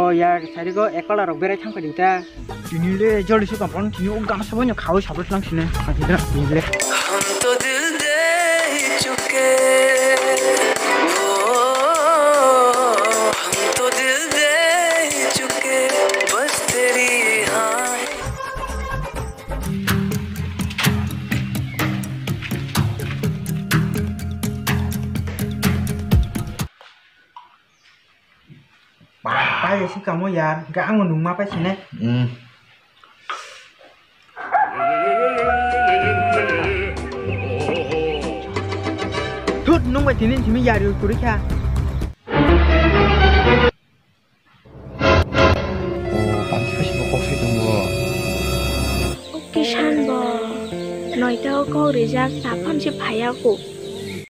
यार सारिको एकला रक बेराय थांफादों दा दिनैले जल्दी सुगामफ्रान दिनै गाम साबानो खावै साबलांसिनो खादिरा दिनैले हम तो दिल दे चुके हम तो दिल दे चुके बस तेरी हाँ Pai sih kamu ya, gak ngundung apa sih nih? Tuh, nung buat ini sih ya di kurik ya. Oh, pantas mau kopi dong bu. Oke san bo, nói tao câu để ra 3,000 phải aku.